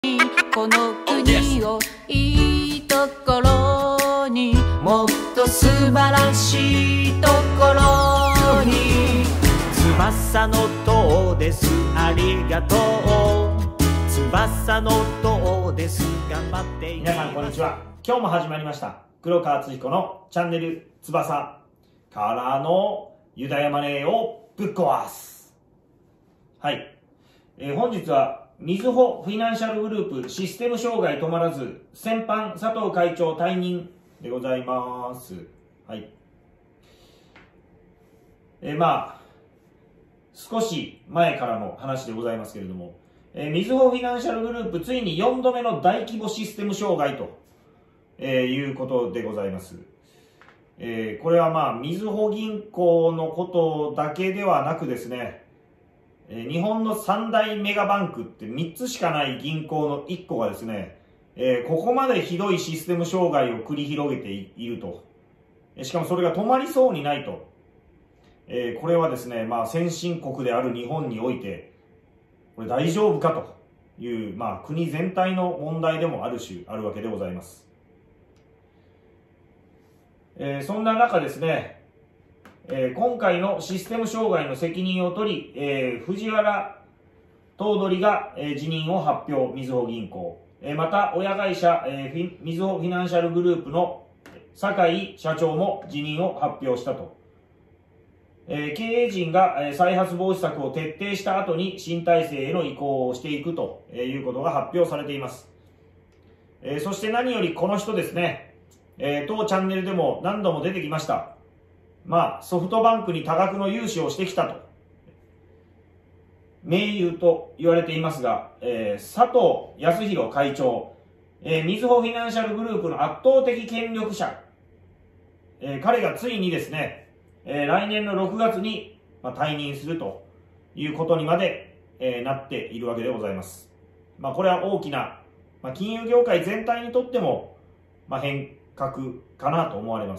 この国をいいところに、もっと素晴らしいところに。 翼の塔です、ありがとう。翼の塔です、頑張っていきます。皆さんこんにちは。今日も始まりました黒川敦彦のチャンネル翼からのユダヤマネーをぶっ壊す。はい、本日はみずほフィナンシャルグループシステム障害止まらず先般佐藤会長退任でございます。はい、少し前からの話でございますけれども、みずほフィナンシャルグループついに4度目の大規模システム障害と、いうことでございます。これはみずほ銀行のことだけではなくですね、日本の三大メガバンクって3つしかない銀行の1個がですね、ここまでひどいシステム障害を繰り広げていると。しかもそれが止まりそうにないと。これはですね、先進国である日本において、これ大丈夫かという、国全体の問題でもあるわけでございます。そんな中ですね、今回のシステム障害の責任を取り、藤原頭取が、辞任を発表、みずほ銀行。また、親会社、みずほフィナンシャルグループの酒井社長も辞任を発表したと。経営陣が再発防止策を徹底した後に新体制への移行をしていくということが発表されています。そして何よりこの人ですね、当チャンネルでも何度も出てきました。ソフトバンクに多額の融資をしてきたと。盟友と言われていますが、佐藤康弘会長、みずほフィナンシャルグループの圧倒的権力者、彼がついにですね、来年の6月に退任するということにまでなっているわけでございます。これは大きな金融業界全体にとっても変革かなと思われます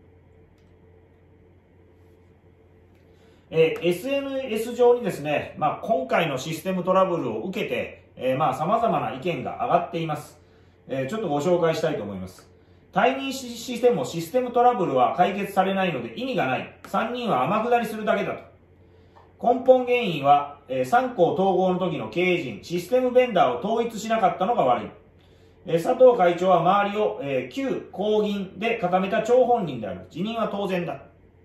。SNS 上にですね、今回のシステムトラブルを受けて、様々な意見が上がっています。ちょっとご紹介したいと思います。退任してもシステムトラブルは解決されないので意味がない。3人は天下りするだけだと。根本原因は、三行統合の時の経営陣、システムベンダーを統一しなかったのが悪い。佐藤会長は周りを、旧公銀で固めた張本人である。辞任は当然だ。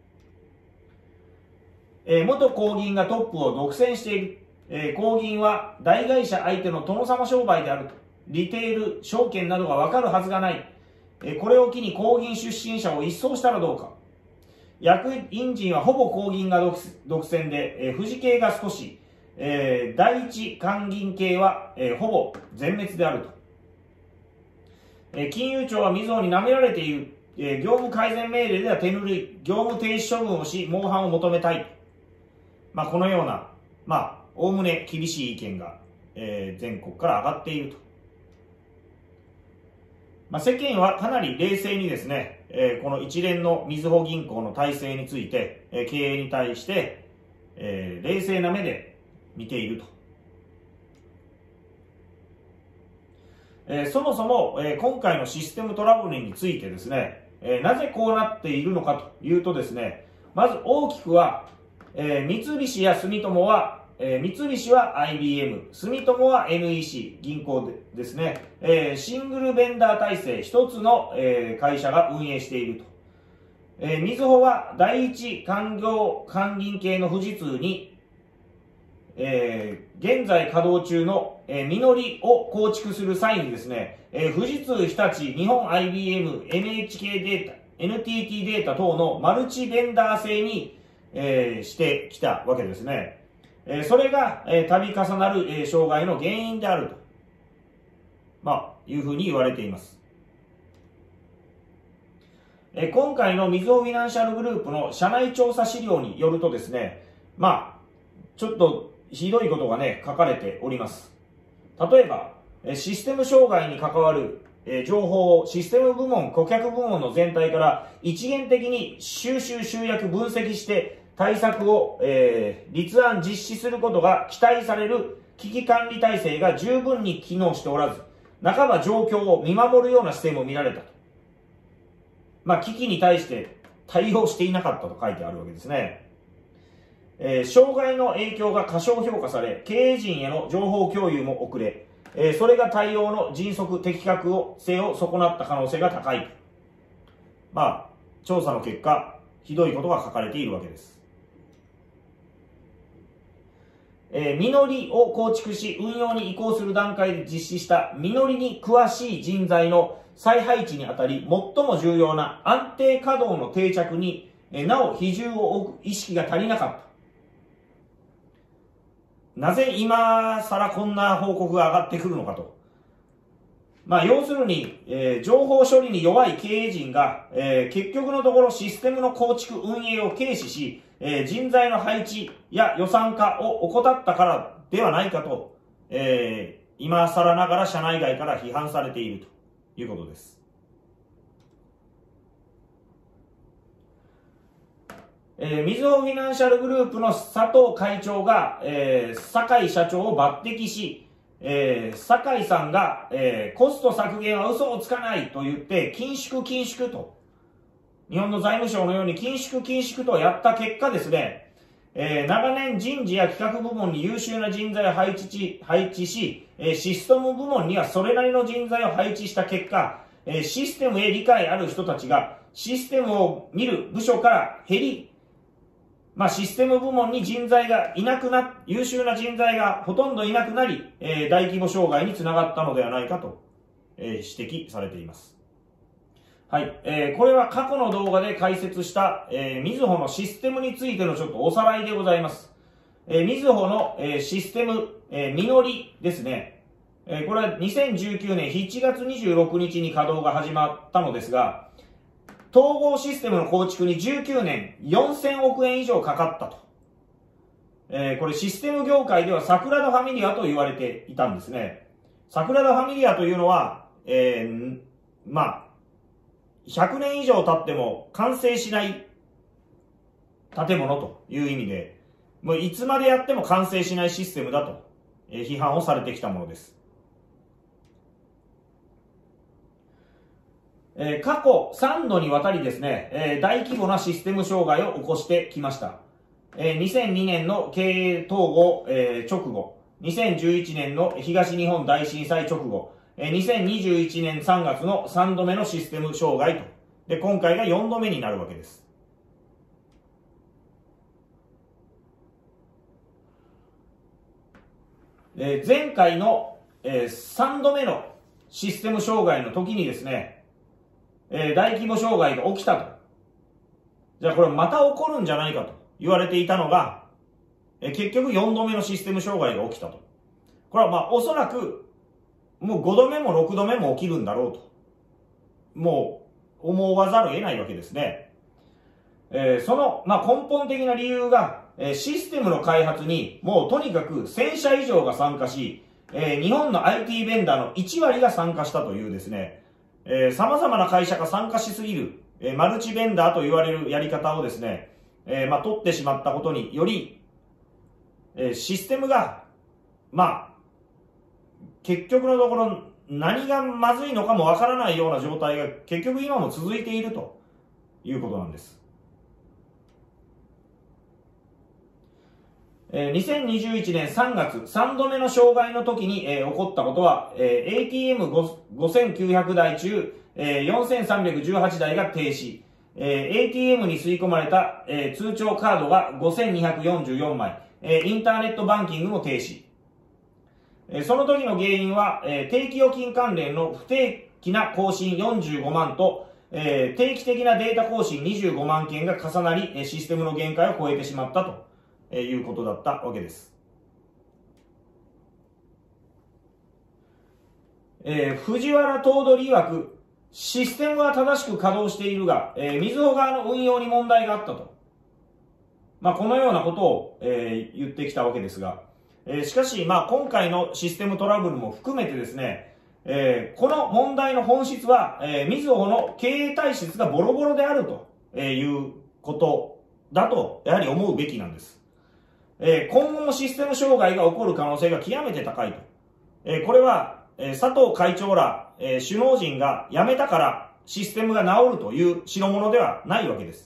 元公銀がトップを独占している。公銀は大会社相手の殿様商売であると。リテール、証券などが分かるはずがない。これを機に公銀出身者を一掃したらどうか。役員陣はほぼ公銀が独占で、富士系が少し、第一官銀系は、ほぼ全滅であると。金融庁はみずほに舐められている。業務改善命令では手ぬるい。業務停止処分をし、模範を求めたい。このような、おおむね厳しい意見が、全国から上がっていると。世間はかなり冷静にですね、この一連のみずほ銀行の体制について、経営に対して、冷静な目で見ていると。そもそも、今回のシステムトラブルについてですね、なぜこうなっているのかというとですね、まず大きくは、三菱や住友は、三菱は IBM、住友は NEC 銀行ですね、シングルベンダー体制一つの、会社が運営していると。みずほは第一官銀系の富士通に、現在稼働中の、実りを構築する際にですね、富士通、日立、日本 IBM、NHK データ、NTT データ等のマルチベンダー制に、してきたわけですね。それが、度重なる、障害の原因であると、いうふうに言われています。今回のみずほフィナンシャルグループの社内調査資料によるとですね、ちょっとひどいことがね、書かれております。例えば、システム障害に関わる情報をシステム部門、顧客部門の全体から一元的に収集、集約、分析して対策を、立案、実施することが期待される危機管理体制が十分に機能しておらず、半ば状況を見守るような姿勢も見られたと。危機に対して対応していなかったと書いてあるわけですね。障害の影響が過小評価され、経営陣への情報共有も遅れ、それが対応の迅速的確性を損なった可能性が高い。調査の結果、ひどいことが書かれているわけです。みのりを構築し、運用に移行する段階で実施したみのりに詳しい人材の再配置にあたり、最も重要な安定稼働の定着になお比重を置く意識が足りなかった。なぜ今更こんな報告が上がってくるのかと。要するに、情報処理に弱い経営陣が、結局のところシステムの構築運営を軽視し、人材の配置や予算化を怠ったからではないかと、今更ながら社内外から批判されているということです。みずほフィナンシャルグループの佐藤会長が、酒井社長を抜擢し、酒井さんが、コスト削減は嘘をつかないと言って緊縮と、日本の財務省のように緊縮とやった結果ですね、長年人事や企画部門に優秀な人材を配置し、システム部門にはそれなりの人材を配置した結果、システムへ理解ある人たちがシステムを見る部署から減り、システム部門に人材がいなくな、優秀な人材がほとんどいなくなり、大規模障害につながったのではないかと、指摘されています。はい。これは過去の動画で解説した、みずほのシステムについてのちょっとおさらいでございます。みずほの、システム、みのりですね。これは2019年7月26日に稼働が始まったのですが、統合システムの構築に19年4000億円以上かかったと。これシステム業界では桜田ファミリアと言われていたんですね。桜田ファミリアというのは、100年以上経っても完成しない建物という意味で、もういつまでやっても完成しないシステムだと、批判をされてきたものです。過去3度にわたりですね、大規模なシステム障害を起こしてきました。2002年の経営統合、直後、2011年の東日本大震災直後、2021年3月の3度目のシステム障害と。で、今回が4度目になるわけです。前回の、3度目のシステム障害の時にですね、大規模障害が起きたと。じゃあこれまた起こるんじゃないかと言われていたのが、結局4度目のシステム障害が起きたと。これはおそらく、もう5度目も6度目も起きるんだろうと。もう思わざるを得ないわけですね。その、根本的な理由が、システムの開発にもうとにかく1000社以上が参加し、日本の IT ベンダーの1割が参加したというですね、様々な会社が参加しすぎる、マルチベンダーと言われるやり方をですね、取ってしまったことにより、システムが、結局のところ何がまずいのかもわからないような状態が結局今も続いているということなんです。2021年3月3度目の障害の時に、起こったことは、ATM5900 台中、4318台が停止、ATM に吸い込まれた、通帳カードが5244枚、インターネットバンキングも停止。その時の原因は、定期預金関連の不定期な更新45万と、定期的なデータ更新25万件が重なり、システムの限界を超えてしまったと。いうことだったわけです。藤原頭取曰く、システムは正しく稼働しているが、みずほ側の運用に問題があったと。このようなことを、言ってきたわけですが、しかし、今回のシステムトラブルも含めてですね、この問題の本質は、みずほの経営体質がボロボロであるということだと、やはり思うべきなんです。 今後もシステム障害が起こる可能性が極めて高いと。これは、佐藤会長ら、首脳陣が辞めたからシステムが治るという代物ではないわけです。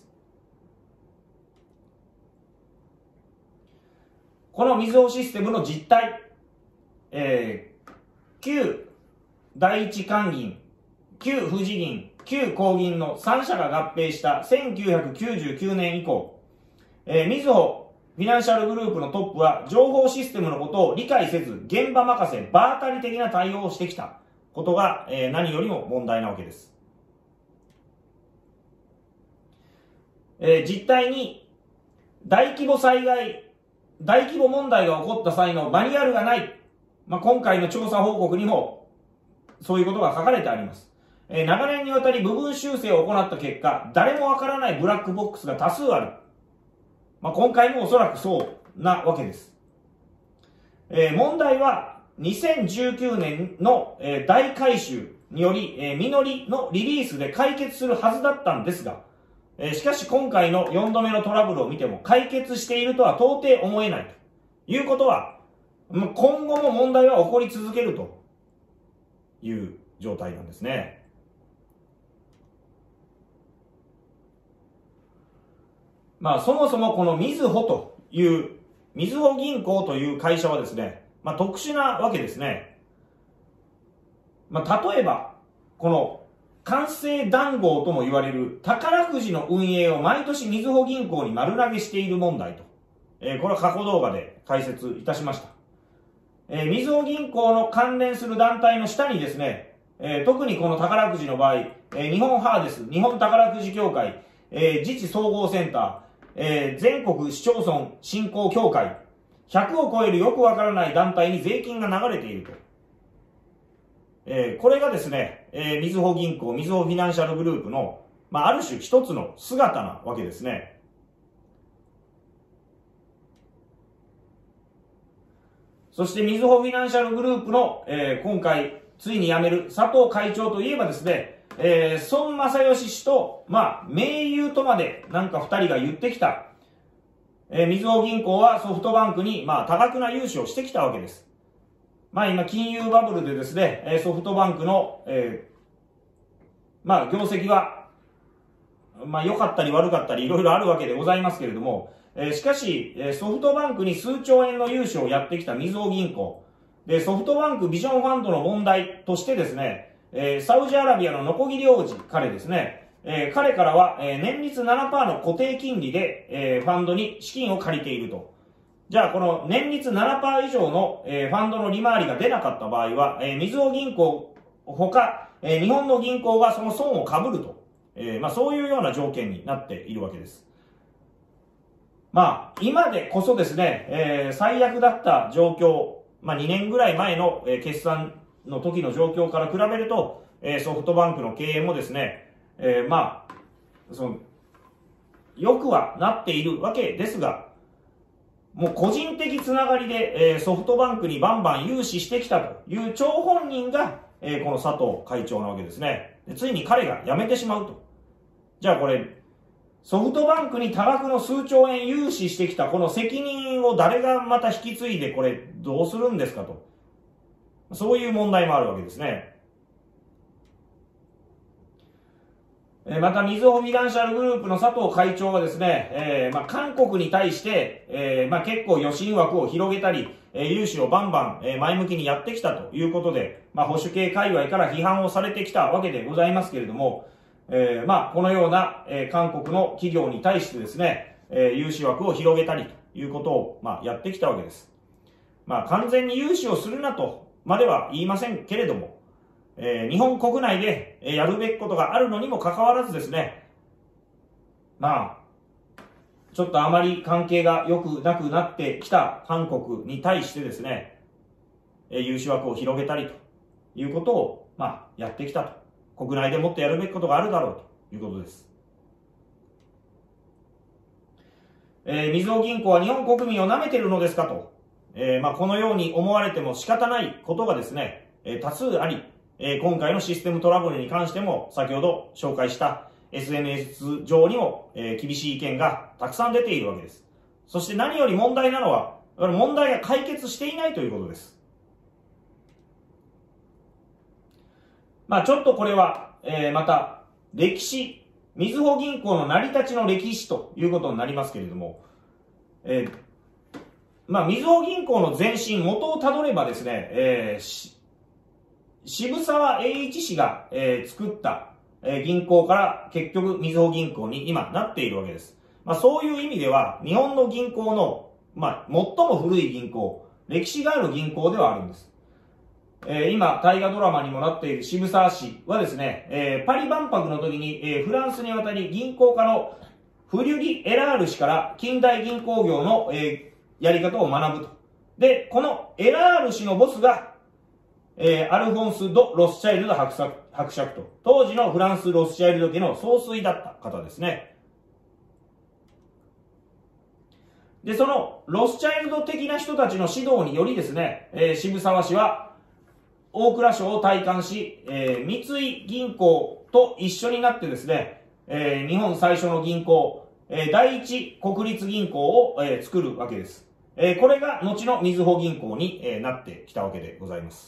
このみずほシステムの実態、旧第一関銀、旧富士銀、旧工銀の3社が合併した1999年以降、みずほフィナンシャルグループのトップは情報システムのことを理解せず現場任せ場当たり的な対応をしてきたことが、何よりも問題なわけです。実態に大規模問題が起こった際のマニュアルがない。今回の調査報告にもそういうことが書かれてあります。長年にわたり部分修正を行った結果、誰もわからないブラックボックスが多数ある。今回もおそらくそうなわけです。問題は2019年の大改修により、実りのリリースで解決するはずだったんですが、しかし今回の4度目のトラブルを見ても解決しているとは到底思えないということは、今後も問題は起こり続けるという状態なんですね。そもそもこのみずほという、みずほ銀行という会社はですね、特殊なわけですね。例えば、この官製談合とも言われる宝くじの運営を毎年みずほ銀行に丸投げしている問題と、これは過去動画で解説いたしました。みずほ銀行の関連する団体の下にですね、特にこの宝くじの場合、日本ハーデス、日本宝くじ協会、自治総合センター、全国市町村振興協会、100を超えるよくわからない団体に税金が流れていると。これがですね、みずほ銀行、みずほフィナンシャルグループの、ある種一つの姿なわけですね。そしてみずほフィナンシャルグループの、今回ついに辞める佐藤会長といえばですね、孫正義氏と、盟友とまで二人が言ってきた、みずほ銀行はソフトバンクに、多額な融資をしてきたわけです。今、金融バブルでですね、ソフトバンクの、業績は、良かったり悪かったりいろいろあるわけでございますけれども、しかし、ソフトバンクに数兆円の融資をやってきたみずほ銀行。で、ソフトバンクビジョンファンドの問題としてですね、サウジアラビアのノコギリ王子、彼ですね、彼からは、年率 7% の固定金利で、ファンドに資金を借りていると。じゃあ、この年率 7% 以上の、ファンドの利回りが出なかった場合は、みずほ銀行ほか、日本の銀行がその損を被ると。そういうような条件になっているわけです。今でこそですね、最悪だった状況、2年ぐらい前の、決算の時の状況から比べると、ソフトバンクの経営もですね、よくはなっているわけですが、もう個人的つながりで、ソフトバンクにバンバン融資してきたという張本人が、この佐藤会長なわけですね。でついに彼が辞めてしまうと。じゃあこれ、ソフトバンクに多額の数兆円融資してきたこの責任を誰がまた引き継いでこれどうするんですかと。そういう問題もあるわけですね。また、みずほフィナンシャルグループの佐藤会長はですね、韓国に対して、結構予診枠を広げたり、融資をバンバン、前向きにやってきたということで、保守系界隈から批判をされてきたわけでございますけれども、このような、韓国の企業に対してですね、融資枠を広げたりということを、やってきたわけです。完全に融資をするなとまでは言いませんけれども、日本国内でやるべきことがあるのにもかかわらずですね、ちょっとあまり関係が良くなくなってきた韓国に対してですね、融資枠を広げたりということを、やってきたと。国内でもっとやるべきことがあるだろうということです。みずほ銀行は日本国民を舐めているのですかと。このように思われても仕方ないことがですね、多数あり、今回のシステムトラブルに関しても先ほど紹介した SNS 上にも、厳しい意見がたくさん出ているわけです。 そして何より問題なのは、問題が解決していないということです。ちょっとこれは、また、歴史、みずほ銀行の成り立ちの歴史ということになりますけれども、みずほ銀行の前身、元をたどればですね、渋沢栄一氏が、作った、銀行から結局みずほ銀行に今なっているわけです。そういう意味では、日本の銀行の、最も古い銀行、歴史がある銀行ではあるんです。今、大河ドラマにもなっている渋沢氏はですね、パリ万博の時に、フランスに渡り銀行家のフリュリ・エラール氏から近代銀行業の、やり方を学ぶと。で、このエラール氏のボスが、アルフォンス・ド・ロスチャイルド伯爵と、当時のフランス・ロスチャイルド家の総帥だった方ですね。で、そのロスチャイルド的な人たちの指導によりですね、渋沢氏は大蔵省を退官し、三井銀行と一緒になってですね、日本最初の銀行、第一国立銀行を、作るわけです。これが後のみずほ銀行に、なってきたわけでございます。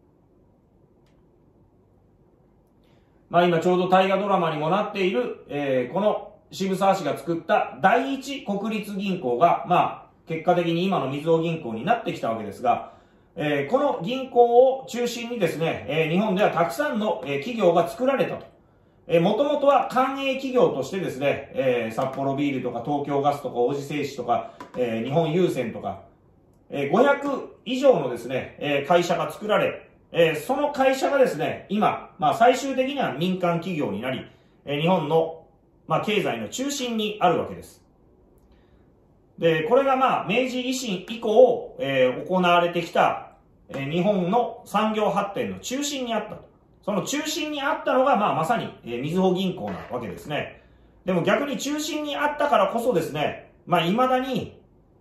今ちょうど大河ドラマにもなっている、この渋沢氏が作った第一国立銀行が、結果的に今のみずほ銀行になってきたわけですが、この銀行を中心にですね、日本ではたくさんの、企業が作られたと。もともとは官営企業としてですね、札幌ビールとか東京ガスとか王子製紙とか、日本郵船とか、500以上のですね、会社が作られ、その会社がですね、今、最終的には民間企業になり、日本の、経済の中心にあるわけです。で、これが明治維新以降、行われてきた、日本の産業発展の中心にあったと。その中心にあったのが、まさに、みずほ銀行なわけですね。でも逆に中心にあったからこそですね、未だに、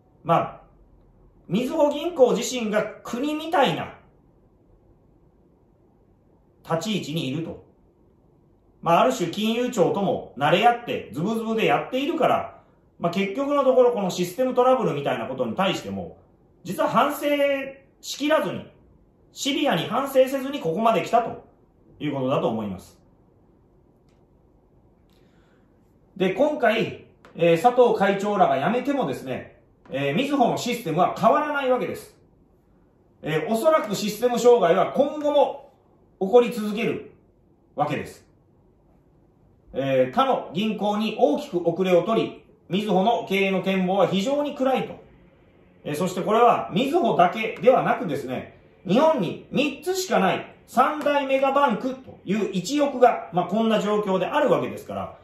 みずほ銀行自身が国みたいな立ち位置にいると。ある種金融庁とも慣れ合ってズブズブでやっているから、結局のところこのシステムトラブルみたいなことに対しても、実は反省しきらずに、シビアに反省せずにここまで来たということだと思います。で、今回、佐藤会長らが辞めてもですね、みずほのシステムは変わらないわけです。おそらくシステム障害は今後も起こり続けるわけです。他の銀行に大きく遅れを取り、みずほの経営の展望は非常に暗いと。そしてこれはみずほだけではなくですね、日本に3つしかない三大メガバンクという一翼が、こんな状況であるわけですから、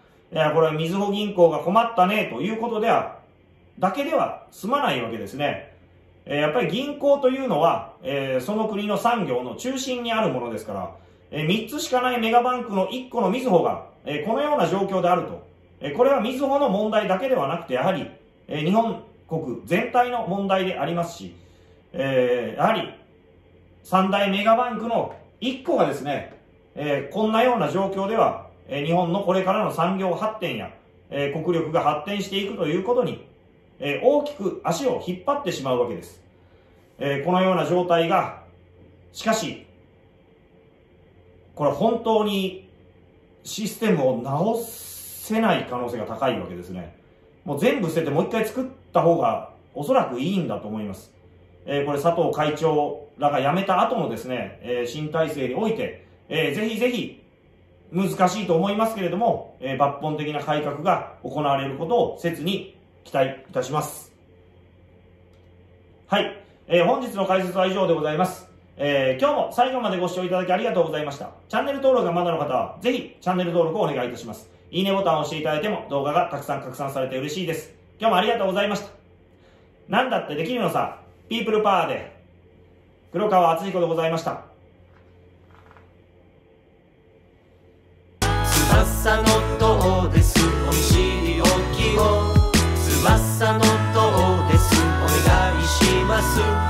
これはみずほ銀行が困ったねということだけでは済まないわけですね。やっぱり銀行というのは、その国の産業の中心にあるものですから、3つしかないメガバンクの1個のみずほが、このような状況であると。これはみずほの問題だけではなくて、やはり、日本国全体の問題でありますし、やはり、三大メガバンクの1個がですね、こんなような状況では、日本のこれからの産業発展や、国力が発展していくということに、大きく足を引っ張ってしまうわけです。このような状態が、しかし、これ本当にシステムを直せない可能性が高いわけですね。もう全部捨ててもう一回作った方がおそらくいいんだと思います。これ佐藤会長らが辞めた後のですね、新体制において、ぜひぜひ難しいと思いますけれども、抜本的な改革が行われることを切に期待いたします。はい。本日の解説は以上でございます。今日も最後までご視聴いただきありがとうございました。チャンネル登録がまだの方は、ぜひチャンネル登録をお願いいたします。いいねボタンを押していただいても動画がたくさん拡散されて嬉しいです。今日もありがとうございました。なんだってできるのさ、ピープルパワーで、黒川敦彦でございました。 翼の塔です。お見知りおきを。翼の塔です。お願いします。